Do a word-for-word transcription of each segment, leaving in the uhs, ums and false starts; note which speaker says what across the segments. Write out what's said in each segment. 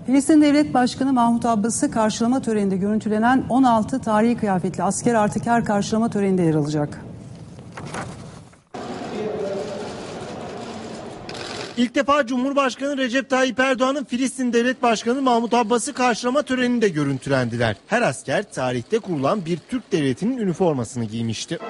Speaker 1: Filistin Devlet Başkanı Mahmut Abbas'ı karşılama töreninde görüntülenen on altı tarihi kıyafetli asker artık her karşılama töreninde yer alacak.
Speaker 2: İlk defa Cumhurbaşkanı Recep Tayyip Erdoğan'ın Filistin Devlet Başkanı Mahmut Abbas'ı karşılama töreninde görüntülendiler. Her asker tarihte kurulan bir Türk devletinin üniformasını giymişti.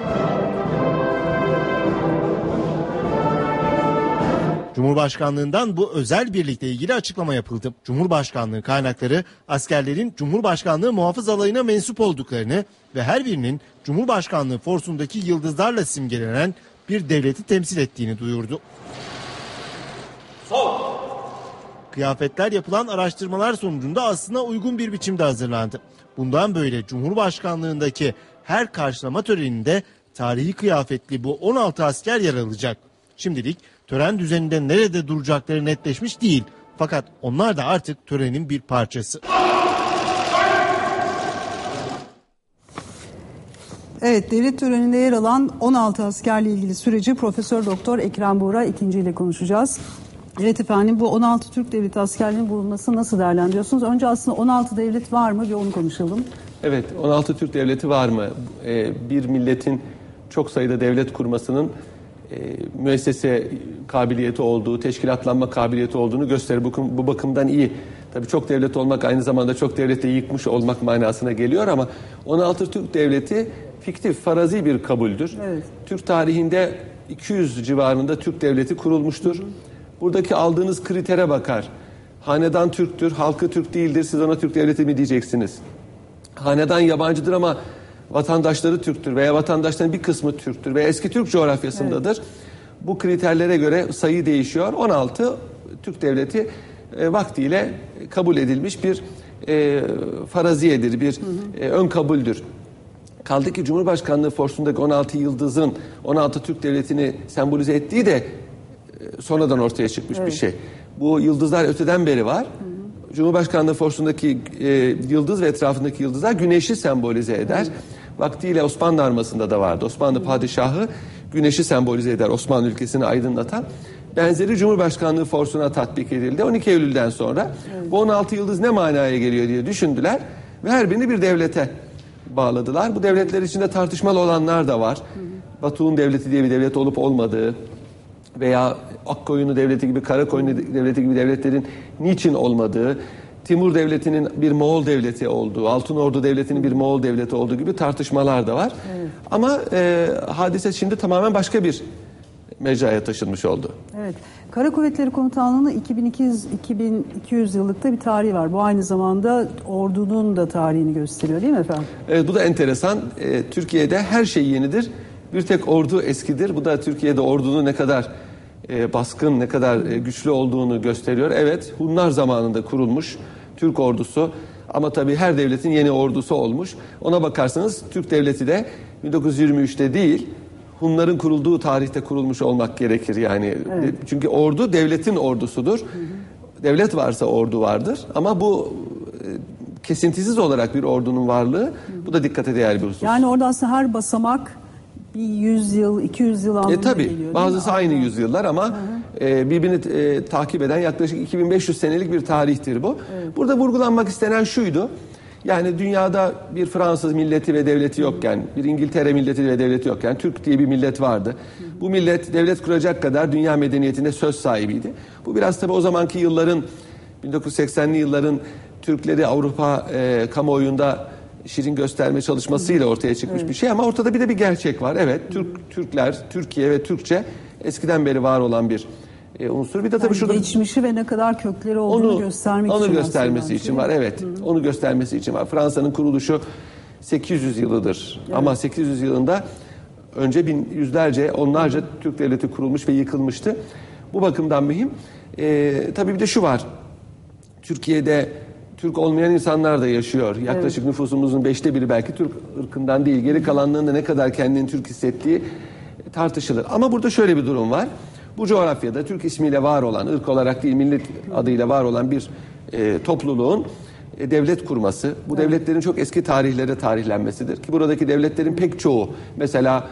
Speaker 2: Cumhurbaşkanlığından bu özel birlikle ilgili açıklama yapıldı. Cumhurbaşkanlığı kaynakları askerlerin Cumhurbaşkanlığı muhafız alayına mensup olduklarını ve her birinin Cumhurbaşkanlığı forsundaki yıldızlarla simgelenen bir devleti temsil ettiğini duyurdu. Kıyafetler yapılan araştırmalar sonucunda aslında uygun bir biçimde hazırlandı. Bundan böyle Cumhurbaşkanlığındaki her karşılama töreninde tarihi kıyafetli bu on altı asker yer alacak. Şimdilik tören düzeninde nerede duracakları netleşmiş değil. Fakat onlar da artık törenin bir parçası.
Speaker 1: Evet, devlet töreninde yer alan on altı askerle ilgili süreci Profesör Doktor Ekrem Buğra ikinci ile konuşacağız. Evet efendim, bu on altı Türk devleti askerliğinin bulunması nasıl değerlendiriyorsunuz? Önce aslında on altı devlet var mı? Bir onu konuşalım.
Speaker 3: Evet, on altı Türk devleti var mı? Ee, bir milletin çok sayıda devlet kurmasının e, müessese kabiliyeti olduğu, teşkilatlanma kabiliyeti olduğunu gösterir. Bu, bu bakımdan iyi. Tabii çok devlet olmak aynı zamanda çok devleti yıkmış olmak manasına geliyor ama on altı Türk devleti fiktif, farazi bir kabuldür. Evet. Türk tarihinde iki yüz civarında Türk devleti kurulmuştur. Hı hı. Buradaki aldığınız kritere bakar. Hanedan Türktür, halkı Türk değildir. Siz ona Türk devleti mi diyeceksiniz? Hanedan yabancıdır ama vatandaşları Türktür veya vatandaşların bir kısmı Türktür veya eski Türk coğrafyasındadır. Evet. Bu kriterlere göre sayı değişiyor. on altı Türk devleti e, vaktiyle kabul edilmiş bir e, faraziyedir, bir hı hı. E, ön kabuldür. Kaldı ki Cumhurbaşkanlığı forsundaki on altı yıldızın on altı Türk devletini sembolize ettiği de sonradan ortaya çıkmış evet. bir şey. Bu yıldızlar öteden beri var. Hı hı. Cumhurbaşkanlığı forsundaki e, yıldız ve etrafındaki yıldızlar güneşi sembolize eder. Hı. Vaktiyle Osmanlı armasında da vardı. Osmanlı hı. padişahı güneşi sembolize eder. Osmanlı ülkesini aydınlatan. Benzeri Cumhurbaşkanlığı forsuna tatbik edildi. on iki Eylül'den sonra evet. bu on altı yıldız ne manaya geliyor diye düşündüler ve her birini bir devlete bağladılar. Bu devletler içinde tartışmalı olanlar da var. Hı hı. Batu'nun devleti diye bir devlet olup olmadığı veya Akkoyunlu devleti gibi, Karakoyunlu devleti gibi devletlerin niçin olmadığı, Timur devletinin bir Moğol devleti olduğu, Altınordu devletinin bir Moğol devleti olduğu gibi tartışmalar da var. Evet. Ama e, hadise şimdi tamamen başka bir mecraya taşınmış oldu. Evet.
Speaker 1: Kara Kuvvetleri Komutanlığı'nın iki bin iki yüz iki bin iki yüz yıllıkta bir tarihi var. Bu aynı zamanda ordunun da tarihini gösteriyor değil mi efendim?
Speaker 3: Evet, bu da enteresan. E, Türkiye'de her şey yenidir. Bir tek ordu eskidir. Bu da Türkiye'de ordunun ne kadar e, baskın, ne kadar e, güçlü olduğunu gösteriyor. Evet, Hunlar zamanında kurulmuş Türk ordusu ama tabii her devletin yeni ordusu olmuş. Ona bakarsanız Türk devleti de bin dokuz yüz yirmi üçte değil, Hunların kurulduğu tarihte kurulmuş olmak gerekir yani. Evet. Çünkü ordu devletin ordusudur. Hı hı. Devlet varsa ordu vardır ama bu e, kesintisiz olarak bir ordunun varlığı, hı. bu da dikkate değer bir husus.
Speaker 1: Yani orada aslında her basamak bir yüz yıl, iki yüz yıl anlamına
Speaker 3: e, tabii,
Speaker 1: geliyor.
Speaker 3: Bazısı aynı yüzyıllar ama e, birbirini e, takip eden yaklaşık iki bin beş yüz senelik bir tarihtir bu. Evet. Burada vurgulanmak istenen şuydu. Yani dünyada bir Fransız milleti ve devleti yokken, bir İngiltere milleti ve devleti yokken Türk diye bir millet vardı. Bu millet devlet kuracak kadar dünya medeniyetinde söz sahibiydi. Bu biraz tabii o zamanki yılların, bin dokuz yüz seksenli yılların Türkleri Avrupa e, kamuoyunda şirin gösterme çalışmasıyla ortaya çıkmış evet. bir şey ama ortada bir de bir gerçek var. Evet, Türk Türkler, Türkiye ve Türkçe eskiden beri var olan bir e, unsur. Bir de tabii yani şurada
Speaker 1: geçmişi ve ne kadar kökleri olduğunu
Speaker 3: onu,
Speaker 1: göstermek
Speaker 3: onu
Speaker 1: için
Speaker 3: göstermesi için var. Evet, Hı-hı. onu göstermesi için var. Fransa'nın kuruluşu sekiz yüz yılıdır. Evet. Ama sekiz yüz yılında önce bin yüzlerce, onlarca Hı-hı. Türk devleti kurulmuş ve yıkılmıştı. Bu bakımdan mühim. E, tabii bir de şu var. Türkiye'de Türk olmayan insanlar da yaşıyor. Yaklaşık evet. nüfusumuzun beşte biri belki Türk ırkından değil. Geri kalanlığın da ne kadar kendini Türk hissettiği tartışılır. Ama burada şöyle bir durum var. Bu coğrafyada Türk ismiyle var olan, ırk olarak değil millet adıyla var olan bir e, topluluğun e, devlet kurması, bu evet. devletlerin çok eski tarihlere tarihlenmesidir. Ki buradaki devletlerin pek çoğu, mesela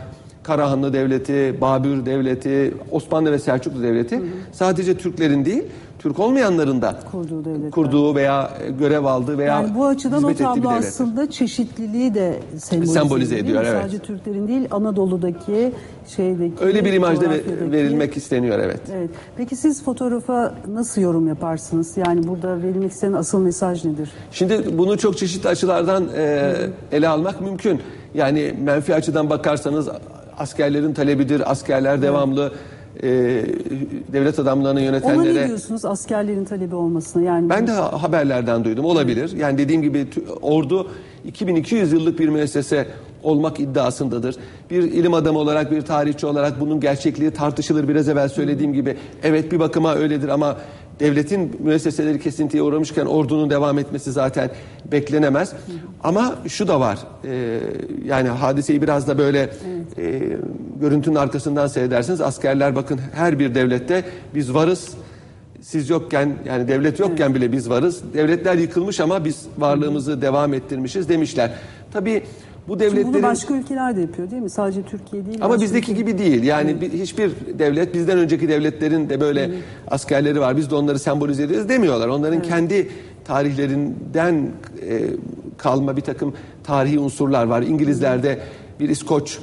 Speaker 3: Karahanlı Devleti, Babür Devleti, Osmanlı ve Selçuklu Devleti hı hı. sadece Türklerin değil, Türk olmayanların da kurduğu, kurduğu veya görev aldığı veya
Speaker 1: yani bu açıdan o tablo
Speaker 3: devlettir.
Speaker 1: Aslında çeşitliliği de sembolize,
Speaker 3: sembolize ediyor. Evet.
Speaker 1: Sadece Türklerin değil, Anadolu'daki şeydeki
Speaker 3: öyle bir imajda verilmek isteniyor, evet.
Speaker 1: Evet. Peki siz fotoğrafa nasıl yorum yaparsınız? Yani burada verilmek istenen asıl mesaj nedir?
Speaker 3: Şimdi bunu çok çeşitli açılardan e, ele almak mümkün. Yani menfi açıdan bakarsanız askerlerin talebidir, askerler evet. devamlı e, devlet adamlarının yönetenlere...
Speaker 1: Ona ne diyorsunuz askerlerin talebi olmasına? Yani
Speaker 3: ben de haberlerden duydum, olabilir. Evet. Yani dediğim gibi ordu iki bin iki yüz yıllık bir müessese olmak iddiasındadır. Bir ilim adamı olarak, bir tarihçi olarak bunun gerçekliği tartışılır. Biraz evvel söylediğim gibi evet bir bakıma öyledir ama devletin müesseseleri kesintiye uğramışken ordunun devam etmesi zaten beklenemez. Hı hı. Ama şu da var, e, yani hadiseyi biraz da böyle evet. e, görüntünün arkasından seyredersiniz. Askerler bakın her bir devlette biz varız, siz yokken yani devlet yokken evet. bile biz varız. Devletler yıkılmış ama biz varlığımızı hı. devam ettirmişiz demişler. Tabii bu devletlerin...
Speaker 1: Şimdi bunu başka ülkeler de yapıyor değil mi? Sadece Türkiye değil.
Speaker 3: Ama bizdeki
Speaker 1: ülke...
Speaker 3: gibi değil. Yani
Speaker 1: evet.
Speaker 3: hiçbir devlet, bizden önceki devletlerin de böyle evet. askerleri var. Biz de onları sembolize ediyoruz demiyorlar. Onların evet. kendi tarihlerinden e, kalma bir takım tarihi unsurlar var. İngilizlerde bir İskoç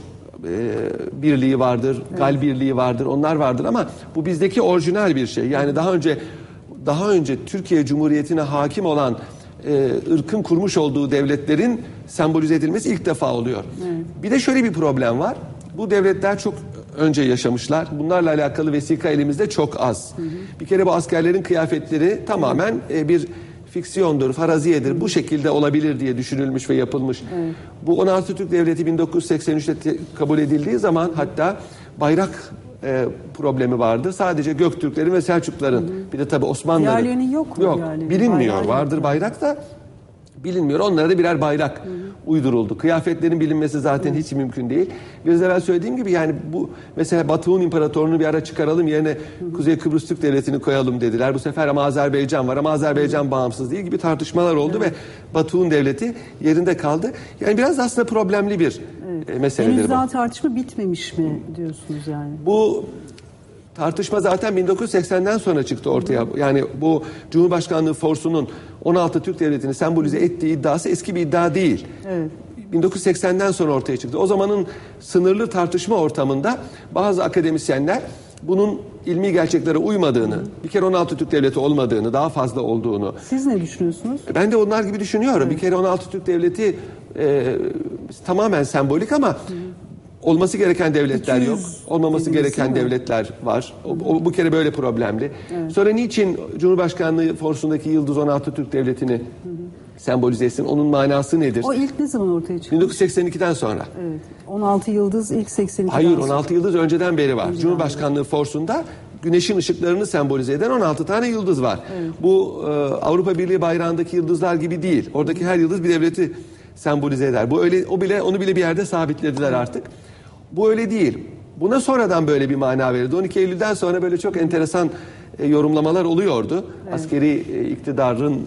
Speaker 3: e, birliği vardır, evet. Gal birliği vardır. Onlar vardır ama bu bizdeki orijinal bir şey. Yani daha önce daha önce Türkiye Cumhuriyeti'ne hakim olan e, ırkın kurmuş olduğu devletlerin sembolize edilmesi ilk defa oluyor. Evet. Bir de şöyle bir problem var. Bu devletler çok önce yaşamışlar. Bunlarla alakalı vesika elimizde çok az. Hı hı. Bir kere bu askerlerin kıyafetleri tamamen e, bir fiksiyondur, faraziyedir. Hı hı. Bu şekilde olabilir diye düşünülmüş ve yapılmış. Evet. Bu on altı Türk Devleti bin dokuz yüz seksen üçte kabul edildiği zaman hatta bayrak e, problemi vardı. Sadece Göktürklerin ve Selçukluların. Hı hı. Bir de tabii Osmanlıların.
Speaker 1: Diğerlerinin yok mu?
Speaker 3: Yok.
Speaker 1: Yani?
Speaker 3: Bilinmiyor.
Speaker 1: Bayrağı
Speaker 3: Vardır
Speaker 1: yok.
Speaker 3: bayrak da bilinmiyor. Onlara da birer bayrak hı hı. uyduruldu. Kıyafetlerin bilinmesi zaten hı. hiç mümkün değil. Biraz evvel söylediğim gibi yani bu mesela Batı Hun İmparatorluğunu bir ara çıkaralım yerine hı hı. Kuzey Kıbrıs Türk Devleti'ni koyalım dediler. Bu sefer ama Azerbaycan var ama Azerbaycan hı. bağımsız değil gibi tartışmalar oldu evet. ve Batı Hun Devleti yerinde kaldı. Yani biraz aslında problemli bir evet. meseledir
Speaker 1: Henüz
Speaker 3: bu.
Speaker 1: daha tartışma bitmemiş mi diyorsunuz yani?
Speaker 3: Bu tartışma zaten bin dokuz yüz seksenden sonra çıktı ortaya. Yani bu Cumhurbaşkanlığı forsunun on altı Türk Devleti'ni sembolize ettiği iddiası eski bir iddia değil. Evet. bin dokuz yüz seksenden sonra ortaya çıktı. O zamanın sınırlı tartışma ortamında bazı akademisyenler bunun ilmi gerçeklere uymadığını, bir kere on altı Türk Devleti olmadığını, daha fazla olduğunu.
Speaker 1: Siz ne düşünüyorsunuz?
Speaker 3: Ben de onlar gibi düşünüyorum. Evet. Bir kere on altı Türk Devleti e, tamamen sembolik ama hı. olması gereken devletler yok. Olmaması gereken devletler var. O, o, bu kere böyle problemli. Evet. Sonra niçin Cumhurbaşkanlığı forsundaki Yıldız on altı Türk Devleti'ni hı hı. sembolize etsin? Onun manası nedir?
Speaker 1: O ilk ne zaman ortaya çıktı?
Speaker 3: bin dokuz yüz seksen ikiden sonra.
Speaker 1: Evet. on altı Yıldız ilk seksen ikiden
Speaker 3: Hayır,
Speaker 1: sonra.
Speaker 3: on altı Yıldız önceden beri var. Önceden Cumhurbaşkanlığı beri. forsunda güneşin ışıklarını sembolize eden on altı tane yıldız var. Evet. Bu e, Avrupa Birliği bayrağındaki yıldızlar gibi değil. Oradaki her yıldız bir devleti sembolize eder. Bu öyle, o bile onu bile bir yerde sabitlediler evet. artık. Bu öyle değil. Buna sonradan böyle bir mana verildi. on iki Eylül'den sonra böyle çok enteresan e, yorumlamalar oluyordu. Evet. Askeri e, iktidarın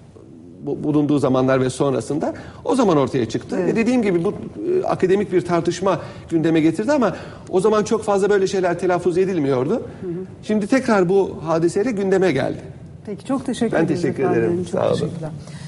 Speaker 3: bu, bulunduğu zamanlar ve sonrasında. O zaman ortaya çıktı. Evet. Ve dediğim gibi bu e, akademik bir tartışma gündeme getirdi ama o zaman çok fazla böyle şeyler telaffuz edilmiyordu. Hı hı. Şimdi tekrar bu hadiseyle gündeme geldi.
Speaker 1: Peki çok teşekkür
Speaker 3: ben
Speaker 1: ederim.
Speaker 3: Ben teşekkür ederim.
Speaker 1: Çok
Speaker 3: Sağ olun.
Speaker 1: teşekkürler.